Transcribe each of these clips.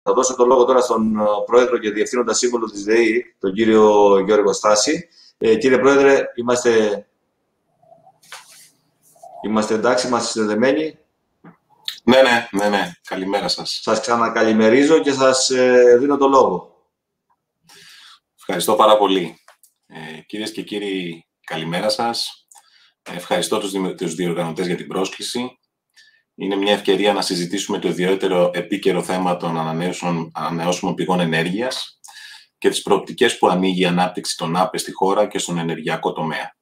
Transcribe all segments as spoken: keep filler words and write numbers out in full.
Θα δώσω το λόγο τώρα στον Πρόεδρο και Διευθύνοντα Σύμβουλο της ΔΕΗ, τον κύριο Γιώργο Στάση. Ε, κύριε Πρόεδρε, είμαστε, είμαστε εντάξει, είμαστε συνδεδεμένοι. Ναι, ναι, ναι, ναι. Καλημέρα σας. Σας ξανακαλημερίζω και σας ε, δίνω το λόγο. Ευχαριστώ πάρα πολύ. Ε, κυρίες και κύριοι, καλημέρα σας. Ευχαριστώ τους, τους διοργανωτές για την πρόσκληση. Είναι μια ευκαιρία να συζητήσουμε το ιδιαίτερο επίκαιρο θέμα των ανανεώσιμων πηγών ενέργειας και τις προοπτικές που ανοίγει η ανάπτυξη των ΑΠΕ στη χώρα και στον ενεργειακό τομέα.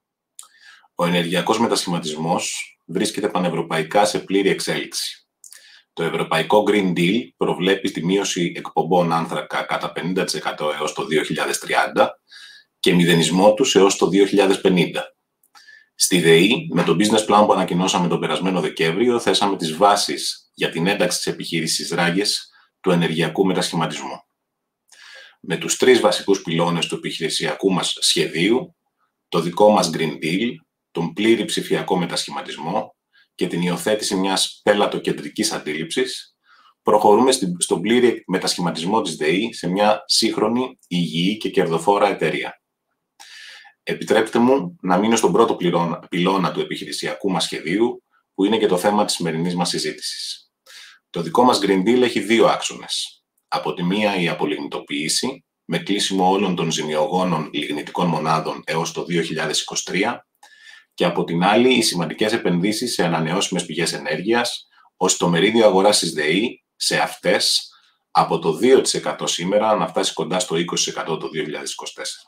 Ο ενεργειακός μετασχηματισμός βρίσκεται πανευρωπαϊκά σε πλήρη εξέλιξη. Το Ευρωπαϊκό Green Deal προβλέπει τη μείωση εκπομπών άνθρακα κατά πενήντα τοις εκατό έως το δύο χιλιάδες τριάντα και μηδενισμό τους έως το δύο χιλιάδες πενήντα. Στη ΔΕΗ, με το business plan που ανακοινώσαμε τον περασμένο Δεκέμβριο, θέσαμε τις βάσεις για την ένταξη της επιχείρησης Ράγες του ενεργειακού μετασχηματισμού. Με τους τρεις βασικούς πυλώνες του επιχειρησιακού μας σχεδίου, το δικό μας Green Deal, τον πλήρη ψηφιακό μετασχηματισμό και την υιοθέτηση μιας πέλατοκεντρικής αντίληψης, προχωρούμε στον πλήρη μετασχηματισμό της ΔΕΗ σε μια σύγχρονη, υγιή και κερδοφόρα εταιρεία. Επιτρέψτε μου να μείνω στον πρώτο πυλώνα του επιχειρησιακού μας σχεδίου, που είναι και το θέμα της σημερινής μας συζήτησης. Το δικό μας Green Deal έχει δύο άξονες. Από τη μία η απολιγνητοποίηση, με κλείσιμο όλων των ζημιογόνων λιγνητικών μονάδων έως το δύο χιλιάδες είκοσι τρία, και από την άλλη οι σημαντικές επενδύσεις σε ανανεώσιμες πηγές ενέργειας, ώστε το μερίδιο αγοράς της ΔΕΗ σε αυτές από το δύο τοις εκατό σήμερα να φτάσει κοντά στο είκοσι τοις εκατό το δύο χιλιάδες είκοσι τέσσερα.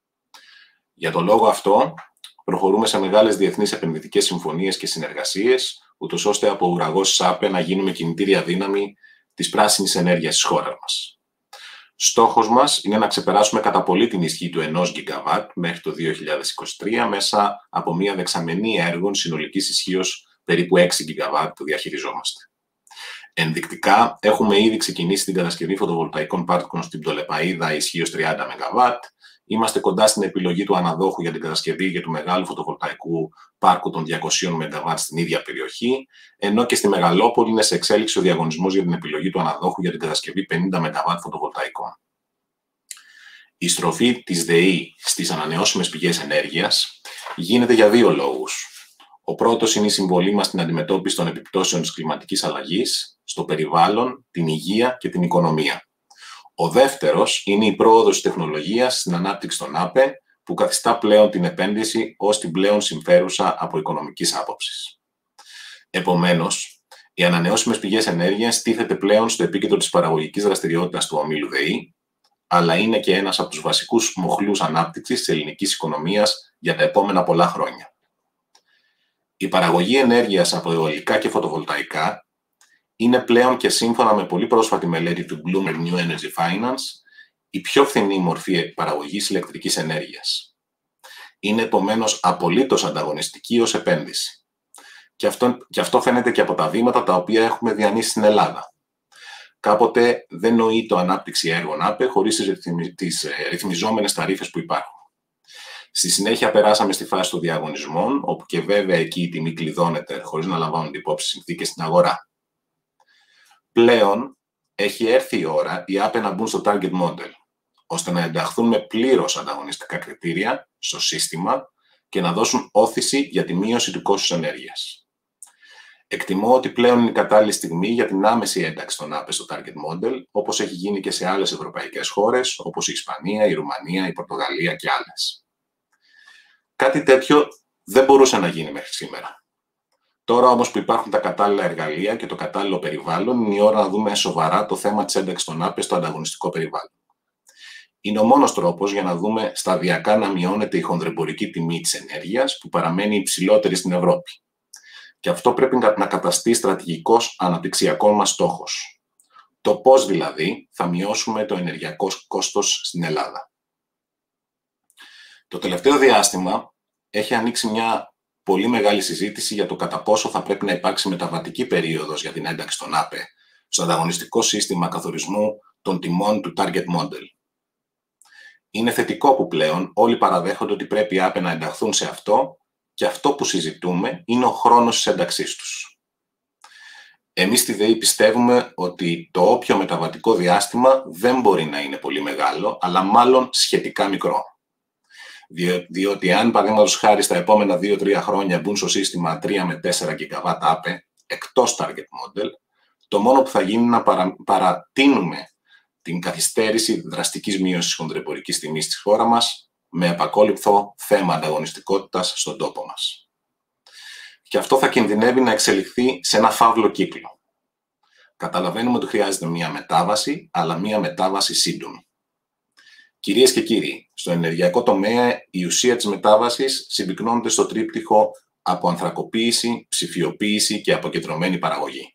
Για τον λόγο αυτό, προχωρούμε σε μεγάλες διεθνείς επενδυτικές συμφωνίες και συνεργασίες, ούτως ώστε από ουραγός ΣΑΠΕ να γίνουμε κινητήρια δύναμη της πράσινης ενέργειας της χώρας μας. Στόχος μας είναι να ξεπεράσουμε κατά πολύ την ισχύ του ενός γιγαβάτ μέχρι το δύο χιλιάδες είκοσι τρία μέσα από μια δεξαμενή έργων συνολικής ισχύως περίπου έξι γιγαβάτ που διαχειριζόμαστε. Ενδεικτικά, έχουμε ήδη ξεκινήσει την κατασκευή φωτοβολταϊκών πάρκων στην Πτολεπαΐδα ισχύως τριάντα μεγαβάτ. Είμαστε κοντά στην επιλογή του αναδόχου για την κατασκευή για του μεγάλου φωτοβολταϊκού πάρκου των διακόσια μεγαβάτ στην ίδια περιοχή, ενώ και στη Μεγαλόπολη είναι σε εξέλιξη ο διαγωνισμός για την επιλογή του αναδόχου για την κατασκευή πενήντα μεγαβάτ φωτοβολταϊκών. Η στροφή της ΔΕΗ στις ανανεώσιμες πηγές ενέργειας γίνεται για δύο λόγους. Ο πρώτος είναι η συμβολή μας στην αντιμετώπιση των επιπτώσεων της κλιματικής αλλαγής, στο περιβάλλον, την υγεία και την οικονομία. Ο δεύτερος είναι η πρόοδος της τεχνολογίας στην ανάπτυξη των ΑΠΕ, που καθιστά πλέον την επένδυση ως την πλέον συμφέρουσα από οικονομικής άποψης. Επομένως, οι ανανεώσιμες πηγές ενέργειας τίθεται πλέον στο επίκεντρο της παραγωγικής δραστηριότητας του ομίλου ΔΕΗ, αλλά είναι και ένας από τους βασικούς μοχλούς ανάπτυξης της ελληνικής οικονομίας για τα επόμενα πολλά χρόνια. Η παραγωγή ενέργειας από αιωλικά και φωτοβολταϊκά είναι πλέον και σύμφωνα με πολύ πρόσφατη μελέτη του Bloomberg New Energy Finance η πιο φθηνή μορφή παραγωγής ηλεκτρικής ενέργειας. Είναι επομένως απολύτως ανταγωνιστική ως επένδυση. Και αυτό, και αυτό φαίνεται και από τα βήματα τα οποία έχουμε διανύσει στην Ελλάδα. Κάποτε δεν νοεί το ανάπτυξη έργων ΑΠΕ χωρίς τις, ρυθμι, τις ρυθμιζόμενες ταρίφες που υπάρχουν. Στη συνέχεια περάσαμε στη φάση των διαγωνισμών, όπου και βέβαια εκεί η τιμή κλειδώνεται χωρίς να λαμβάνονται υπόψη συνθήκες στην αγορά. Πλέον έχει έρθει η ώρα οι ΑΠΕ να μπουν στο target model, ώστε να ενταχθούν με πλήρως ανταγωνιστικά κριτήρια στο σύστημα και να δώσουν όθηση για τη μείωση του κόστους ενέργειας. Εκτιμώ ότι πλέον είναι η κατάλληλη στιγμή για την άμεση ένταξη των ΑΠΕ στο target model, όπως έχει γίνει και σε άλλες ευρωπαϊκές χώρες, όπως η Ισπανία, η Ρουμανία, η Πορτογαλία και άλλες. Κάτι τέτοιο δεν μπορούσε να γίνει μέχρι σήμερα. Τώρα όμως που υπάρχουν τα κατάλληλα εργαλεία και το κατάλληλο περιβάλλον, είναι η ώρα να δούμε σοβαρά το θέμα της ένταξης των ΑΠΕ στο ανταγωνιστικό περιβάλλον. Είναι ο μόνος τρόπος για να δούμε σταδιακά να μειώνεται η χονδρεμπορική τιμή της ενέργειας, που παραμένει υψηλότερη στην Ευρώπη. Και αυτό πρέπει να καταστεί στρατηγικός αναπτυξιακός μας στόχος. Το πώς δηλαδή θα μειώσουμε το ενεργειακό κόστος στην Ελλάδα. Το τελευταίο διάστημα έχει ανοίξει μια πολύ μεγάλη συζήτηση για το κατά πόσο θα πρέπει να υπάρξει μεταβατική περίοδος για την ένταξη των ΑΠΕ στο ανταγωνιστικό σύστημα καθορισμού των τιμών του target model. Είναι θετικό που πλέον όλοι παραδέχονται ότι πρέπει οι ΑΠΕ να ενταχθούν σε αυτό και αυτό που συζητούμε είναι ο χρόνος της ένταξής τους. Εμείς στη ΔΕΗ πιστεύουμε ότι το όποιο μεταβατικό διάστημα δεν μπορεί να είναι πολύ μεγάλο, αλλά μάλλον σχετικά μικρό. Διό, διότι αν, παραδείγματος χάρη, στα επόμενα δύο τρία χρόνια μπουν στο σύστημα τρία με τέσσερα γιγαβάτ άπε, εκτός target model, το μόνο που θα γίνει είναι να παρα, παρατείνουμε την καθυστέρηση δραστικής μείωσης χονδρεμπορικής τιμής στη χώρα μας, με επακόλουθο θέμα ανταγωνιστικότητας στον τόπο μας. Και αυτό θα κινδυνεύει να εξελιχθεί σε ένα φαύλο κύκλο. Καταλαβαίνουμε ότι χρειάζεται μία μετάβαση, αλλά μία μετάβαση σύντομη. Κυρίες και κύριοι, στο ενεργειακό τομέα η ουσία της μετάβασης συμπυκνώνεται στο τρίπτυχο από ανθρακοποίηση, ψηφιοποίηση και αποκεντρωμένη παραγωγή.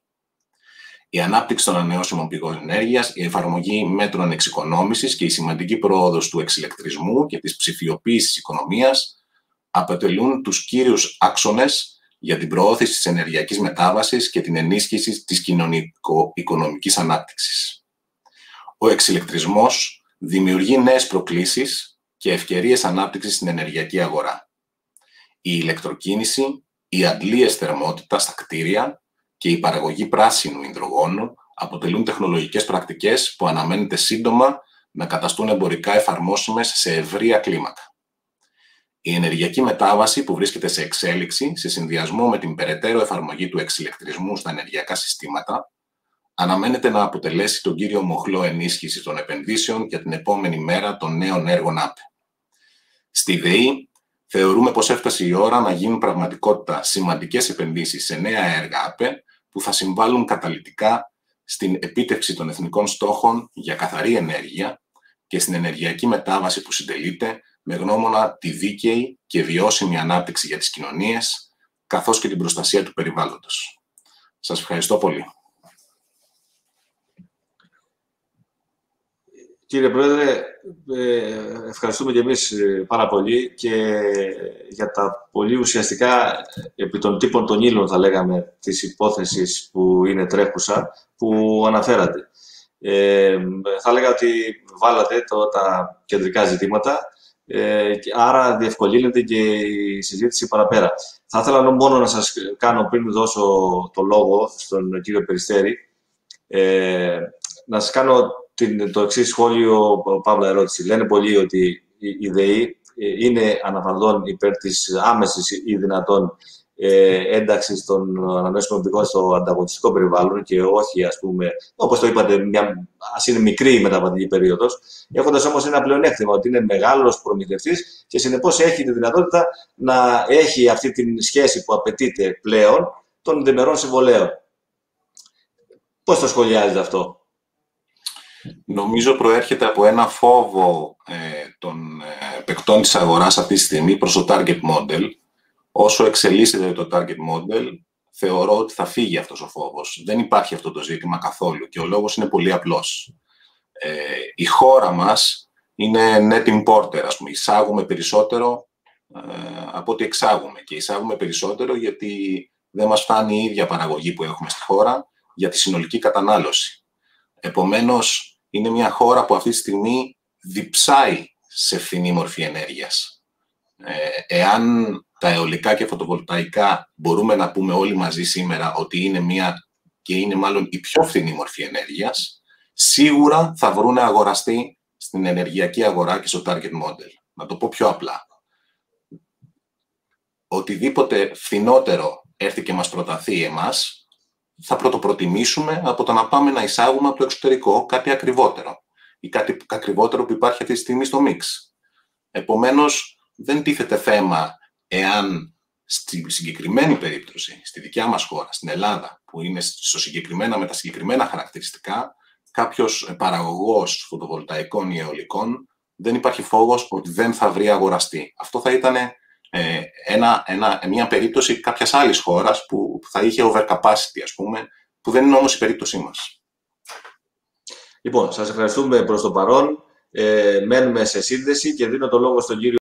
Η ανάπτυξη των ανανεώσιμων πηγών ενέργειας, η εφαρμογή μέτρων εξοικονόμησης και η σημαντική πρόοδος του εξηλεκτρισμού και της ψηφιοποίησης οικονομίας αποτελούν τους κύριους άξονες για την προώθηση της ενεργειακής μετάβασης και την ενίσχυση της κοινωνικο-οικονομικής ανάπτυξης. Ο εξηλεκτρισμός δημιουργεί νέες προκλήσεις και ευκαιρίες ανάπτυξης στην ενεργειακή αγορά. Η ηλεκτροκίνηση, οι αντλίες θερμότητας στα κτίρια και η παραγωγή πράσινου υδρογόνου αποτελούν τεχνολογικές πρακτικές που αναμένεται σύντομα να καταστούν εμπορικά εφαρμόσιμες σε ευρεία κλίμακα. Η ενεργειακή μετάβαση που βρίσκεται σε εξέλιξη, σε συνδυασμό με την περαιτέρω εφαρμογή του εξηλεκτρισμού στα ενεργειακά συστήματα, αναμένεται να αποτελέσει τον κύριο μοχλό ενίσχυση των επενδύσεων για την επόμενη μέρα των νέων έργων άπε. Στη ΔΕΗ θεωρούμε πως έφτασε η ώρα να γίνουν πραγματικότητα σημαντικές επενδύσεις σε νέα έργα άπε που θα συμβάλλουν καταλυτικά στην επίτευξη των εθνικών στόχων για καθαρή ενέργεια και στην ενεργειακή μετάβαση που συντελείται με γνώμονα τη δίκαιη και βιώσιμη ανάπτυξη για τις κοινωνίες, καθώς και την προστασία του περιβάλλοντος. Σας ευχαριστώ πολύ. Κύριε Πρόεδρε, ευχαριστούμε και εμείς πάρα πολύ και για τα πολύ ουσιαστικά επί των τύπων των ύλων, θα λέγαμε, της υπόθεσης που είναι τρέχουσα, που αναφέρατε. Ε, θα έλεγα ότι βάλατε το, τα κεντρικά ζητήματα, ε, άρα διευκολύνεται και η συζήτηση παραπέρα. Θα ήθελα μόνο να σας κάνω, πριν δώσω το λόγο στον κύριο Περιστέρη, ε, να σας κάνω την, το εξής σχόλιο, παύλα ερώτηση. Λένε πολλοί ότι η ΔΕΗ είναι αναφανδόν υπέρ της άμεσης ή δυνατόν ε, ένταξης των ανανεώσιμων πηγών στο ανταγωνιστικό περιβάλλον και όχι, ας πούμε, όπως το είπατε, μια, ας είναι μικρή η μεταβατική περίοδος, έχοντας όμως ένα πλεονέκτημα ότι είναι μεγάλος προμηθευτής και συνεπώς έχει τη δυνατότητα να έχει αυτή τη σχέση που απαιτείται πλέον των διμερών συμβολέων. Πώς το σχολιάζετε αυτό? Νομίζω προέρχεται από ένα φόβο ε, των ε, παικτών της αγοράς αυτή τη στιγμή προς το target model. Όσο εξελίσσεται το target model, θεωρώ ότι θα φύγει αυτός ο φόβος. Δεν υπάρχει αυτό το ζήτημα καθόλου και ο λόγος είναι πολύ απλός. Ε, η χώρα μας είναι net importer, ας πούμε. Εισάγουμε περισσότερο ε, από ό,τι εξάγουμε και εισάγουμε περισσότερο γιατί δεν μας φτάνει η ίδια παραγωγή που έχουμε στη χώρα για τη συνολική κατανάλωση. Επομένως, είναι μια χώρα που αυτή τη στιγμή διψάει σε φθηνή μορφή ενέργειας. Ε, εάν τα αιωλικά και φωτοβολταϊκά μπορούμε να πούμε όλοι μαζί σήμερα ότι είναι μια και είναι μάλλον η πιο φθηνή μορφή ενέργειας, σίγουρα θα βρούνε αγοραστή στην ενεργειακή αγορά και στο target model. Να το πω πιο απλά. Οτιδήποτε φθηνότερο έρθει και μας προταθεί εμάς, θα πρωτοπροτιμήσουμε από το να πάμε να εισάγουμε από το εξωτερικό κάτι ακριβότερο ή κάτι ακριβότερο που υπάρχει αυτή τη στιγμή στο μίξ. Επομένως, δεν τίθεται θέμα εάν στη συγκεκριμένη περίπτωση, στη δικιά μας χώρα, στην Ελλάδα, που είναι στο συγκεκριμένα, με τα συγκεκριμένα χαρακτηριστικά, κάποιος παραγωγός φωτοβολταϊκών ή αιωλικών, δεν υπάρχει φόβος ότι δεν θα βρει αγοραστή. Αυτό θα ήταν ε, ένα, ένα, μια περίπτωση κάποιας άλλης χώρας που θα είχε overcapacity, ας πούμε, που δεν είναι όμως η περίπτωσή μας. Λοιπόν, σας ευχαριστούμε προς το παρόν. Ε, μένουμε σε σύνδεση και δίνω το λόγο στον κύριο